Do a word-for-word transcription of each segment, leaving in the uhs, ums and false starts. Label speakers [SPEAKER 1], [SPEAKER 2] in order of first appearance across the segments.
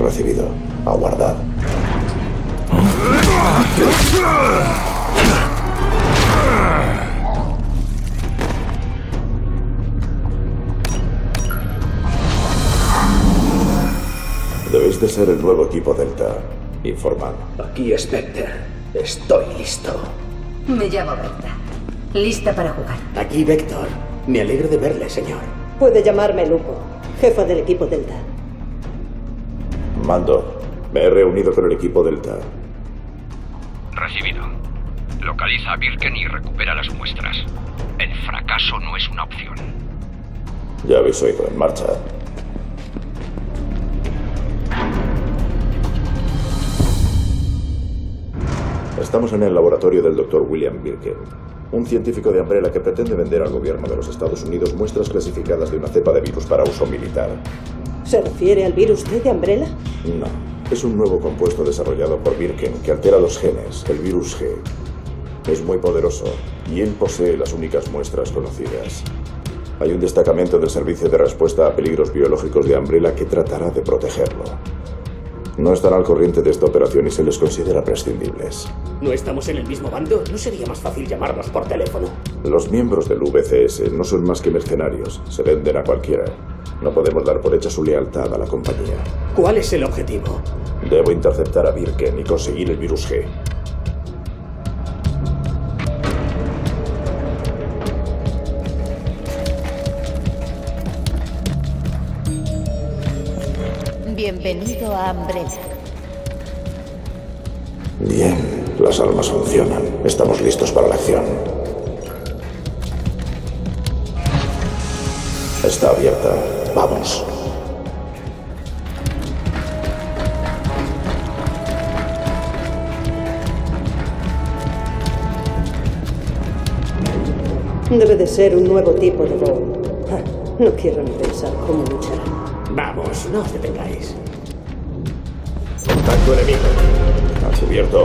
[SPEAKER 1] Recibido. Aguardad. Debéis de ser el nuevo equipo Delta. Informad.
[SPEAKER 2] Aquí Spectre. Estoy listo.
[SPEAKER 3] Me llamo Berta. Lista para jugar.
[SPEAKER 2] Aquí Vector. Me alegro de verle, señor.
[SPEAKER 4] Puede llamarme Lupo, jefa del equipo Delta.
[SPEAKER 1] Mando. Me he reunido con el equipo Delta.
[SPEAKER 5] Recibido. Localiza a Birken y recupera las muestras. El fracaso no es una opción.
[SPEAKER 1] Ya habéis oído. En marcha. Estamos en el laboratorio del doctor William Birken, un científico de Umbrella que pretende vender al gobierno de los Estados Unidos muestras clasificadas de una cepa de virus para uso militar.
[SPEAKER 4] ¿Se refiere al virus T de Umbrella?
[SPEAKER 1] No. Es un nuevo compuesto desarrollado por Birken que altera los genes, el virus G. Es muy poderoso y él posee las únicas muestras conocidas. Hay un destacamento del Servicio de Respuesta a Peligros Biológicos de Umbrella que tratará de protegerlo. No están al corriente de esta operación y se les considera prescindibles.
[SPEAKER 2] ¿No estamos en el mismo bando? ¿No sería más fácil llamarnos por teléfono?
[SPEAKER 1] Los miembros del V C S no son más que mercenarios. Se venden a cualquiera. No podemos dar por hecha su lealtad a la compañía.
[SPEAKER 2] ¿Cuál es el objetivo?
[SPEAKER 1] Debo interceptar a Birken y conseguir el virus G.
[SPEAKER 3] Bienvenido a Umbrella.
[SPEAKER 1] Bien, las armas funcionan. Estamos listos para la acción. Está abierta. Vamos.
[SPEAKER 4] Debe de ser un nuevo tipo de bomba. No quiero ni pensar cómo luchará.
[SPEAKER 2] Vamos, no os detengáis.
[SPEAKER 1] Contacto enemigo. Ha cubierto.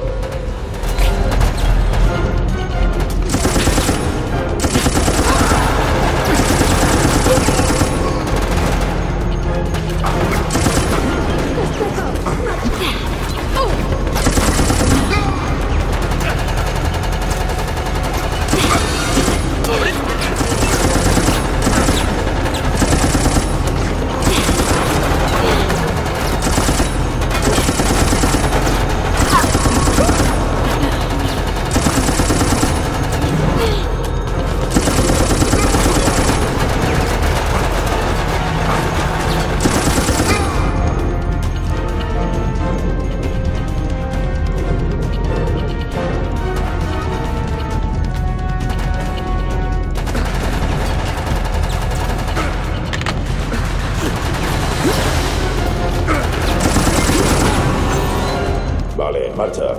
[SPEAKER 1] Vale, en marcha.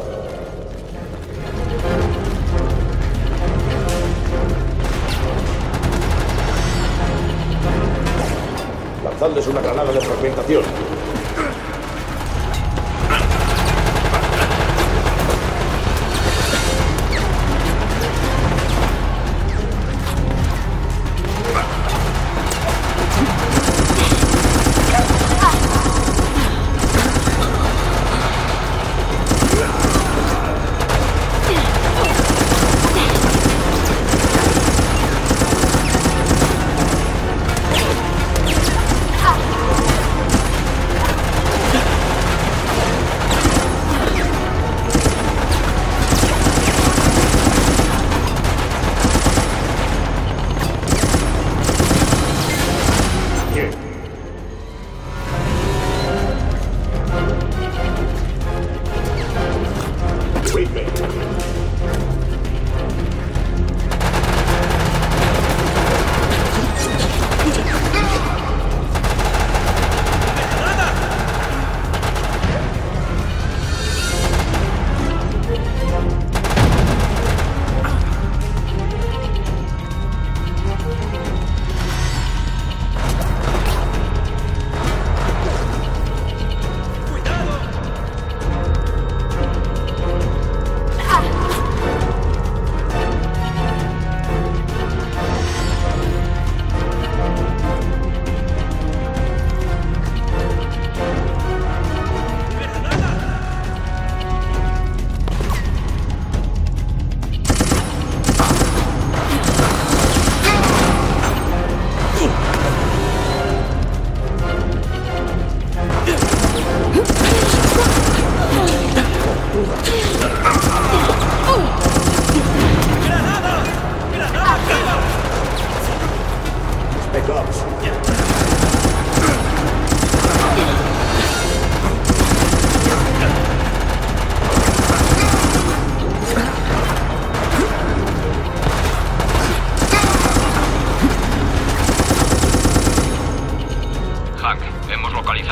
[SPEAKER 1] Lanzadles una granada de fragmentación.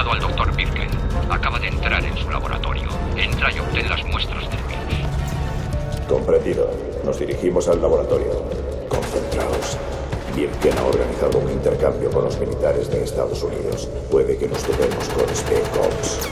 [SPEAKER 5] localizado al doctor Birken. Acaba de entrar en su laboratorio. Entra y obtén las muestras del virus.
[SPEAKER 1] Comprendido. Nos dirigimos al laboratorio. Concentraos. Birken ha organizado un intercambio con los militares de Estados Unidos. Puede que nos topemos con Spec Ops.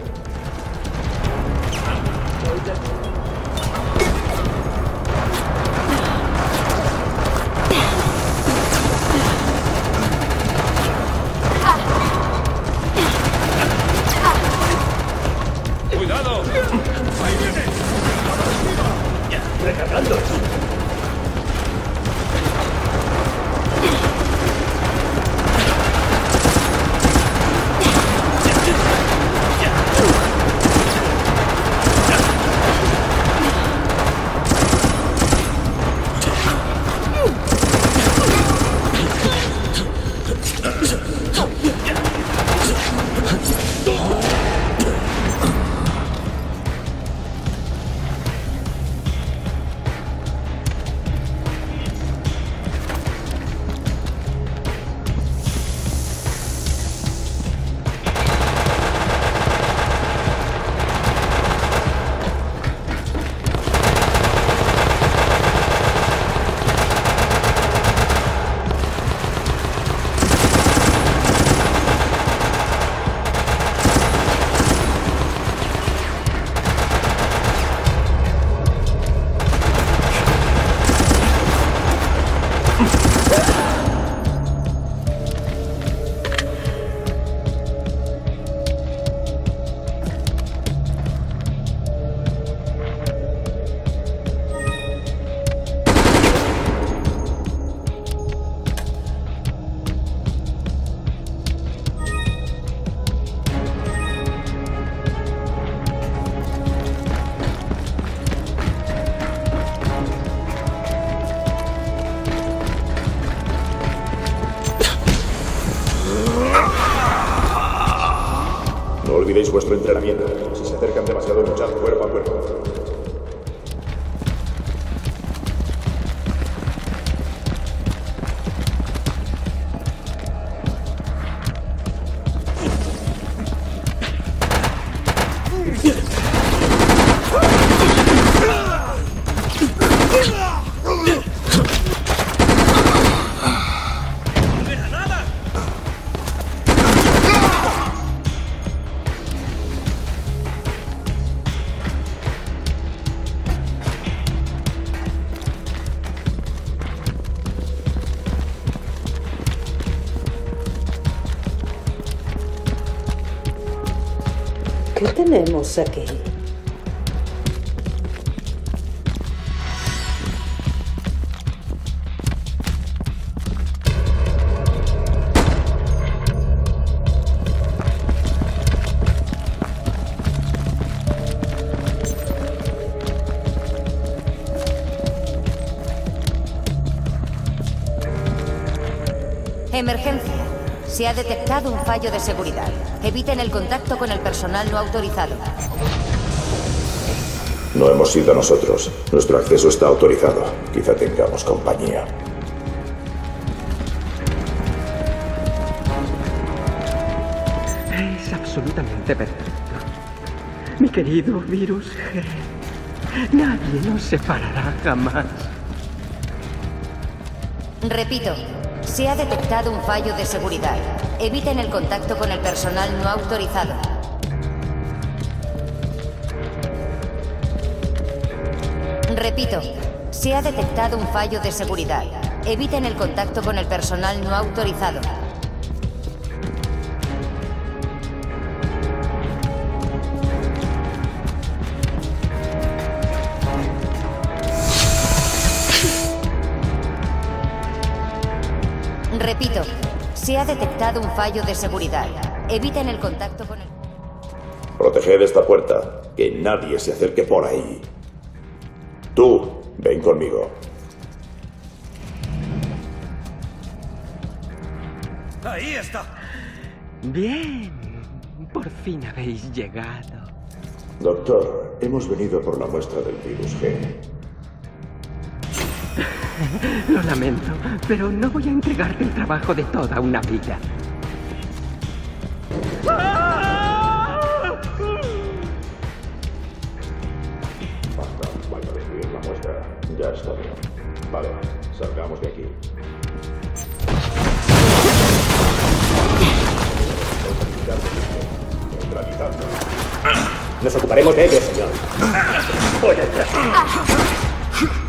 [SPEAKER 1] No olvidéis vuestro entrenamiento. Si se acercan demasiado, luchad cuerpo a cuerpo.
[SPEAKER 4] ¿Qué tenemos aquí?
[SPEAKER 6] Emergencia. Se ha detectado un fallo de seguridad. Eviten el contacto con el personal no autorizado.
[SPEAKER 1] No hemos sido nosotros. Nuestro acceso está autorizado. Quizá tengamos compañía.
[SPEAKER 7] Es absolutamente perfecto. Mi querido Virus G. Nadie nos separará jamás.
[SPEAKER 6] Repito. Se ha detectado un fallo de seguridad. Eviten el contacto con el personal no autorizado. Repito, se ha detectado un fallo de seguridad. Eviten el contacto con el personal no autorizado. Repito, se ha detectado un fallo de seguridad. Eviten el contacto con el...
[SPEAKER 1] Proteged esta puerta. Que nadie se acerque por ahí. Tú, ven conmigo.
[SPEAKER 8] ¡Ahí está!
[SPEAKER 7] Bien. Por fin habéis llegado.
[SPEAKER 1] Doctor, hemos venido por la muestra del virus G.
[SPEAKER 7] Lo lamento, pero no voy a entregarte el trabajo de toda una vida. ¡Ah!
[SPEAKER 2] Nos ocuparemos de ellos, señor.
[SPEAKER 7] Voy a entrar.